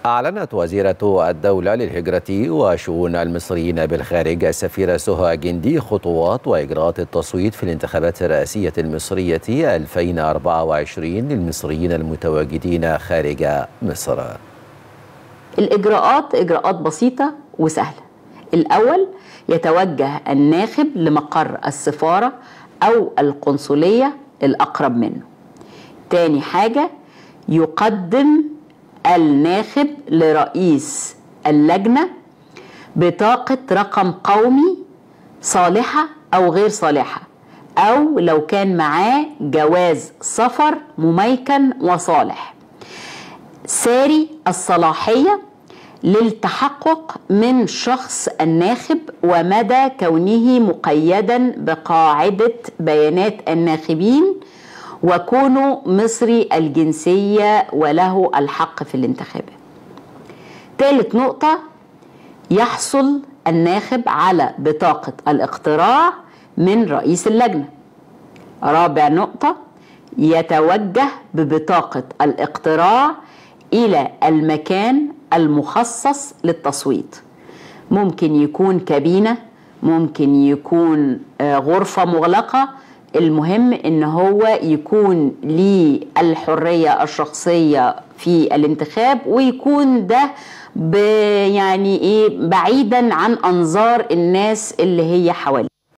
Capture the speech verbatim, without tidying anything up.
أعلنت وزيرة الدولة للهجرة وشؤون المصريين بالخارج السفيرة سهى جندي خطوات وإجراءات التصويت في الانتخابات الرئاسية المصرية ألفين وأربعة وعشرين للمصريين المتواجدين خارج مصر. الإجراءات إجراءات بسيطة وسهلة. الأول، يتوجه الناخب لمقر السفارة أو القنصلية الأقرب منه. تاني حاجة، يقدم الناخب لرئيس اللجنة بطاقة رقم قومي صالحة أو غير صالحة، أو لو كان معاه جواز سفر مميكن وصالح ساري الصلاحية للتحقق من شخص الناخب ومدى كونه مقيدا بقاعدة بيانات الناخبين وكونه مصري الجنسية وله الحق في الانتخابات. ثالث نقطة، يحصل الناخب على بطاقة الاقتراع من رئيس اللجنة. رابع نقطة، يتوجه ببطاقة الاقتراع إلى المكان المخصص للتصويت. ممكن يكون كابينة، ممكن يكون غرفة مغلقة، المهم ان هو يكون ليه الحرية الشخصية في الانتخاب، ويكون ده يعني ايه بعيدا عن انظار الناس اللي هي حواليه.